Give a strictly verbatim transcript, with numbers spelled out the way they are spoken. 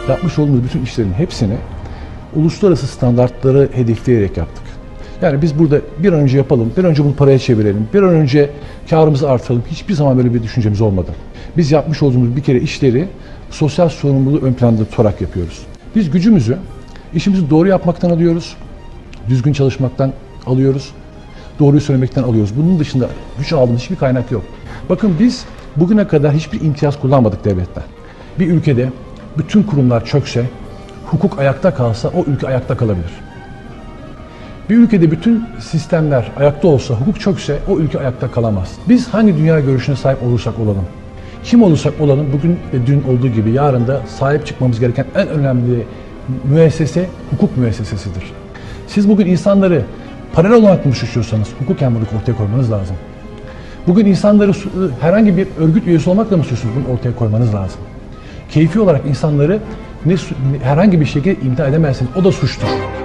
yapmış olduğumuz bütün işlerin hepsini uluslararası standartları hedefleyerek yaptık. Yani biz burada bir an önce yapalım, bir an önce bunu paraya çevirelim, bir an önce karımızı artıralım. Hiçbir zaman böyle bir düşüncemiz olmadı. Biz yapmış olduğumuz bir kere işleri sosyal sorumluluğu ön planda tutarak yapıyoruz. Biz gücümüzü işimizi doğru yapmaktan alıyoruz, düzgün çalışmaktan alıyoruz, doğruyu söylemekten alıyoruz. Bunun dışında güç aldığımız hiçbir kaynak yok. Bakın biz bugüne kadar hiçbir imtiyaz kullanmadık devletten. Bir ülkede bütün kurumlar çökse, hukuk ayakta kalsa o ülke ayakta kalabilir. Bir ülkede bütün sistemler ayakta olsa, hukuk çökse o ülke ayakta kalamaz. Biz hangi dünya görüşüne sahip olursak olalım, kim olursak olalım, bugün ve dün olduğu gibi yarın da sahip çıkmamız gereken en önemli müessese hukuk müessesesidir. Siz bugün insanları paralel olarak mı suçluyorsanız hukuken bunu ortaya koymanız lazım. Bugün insanları herhangi bir örgüt üyesi olmakla mı suçluyorsunuz, bunu ortaya koymanız lazım. Keyfi olarak insanları ne, herhangi bir şekilde imtihan edemezsiniz, o da suçtur.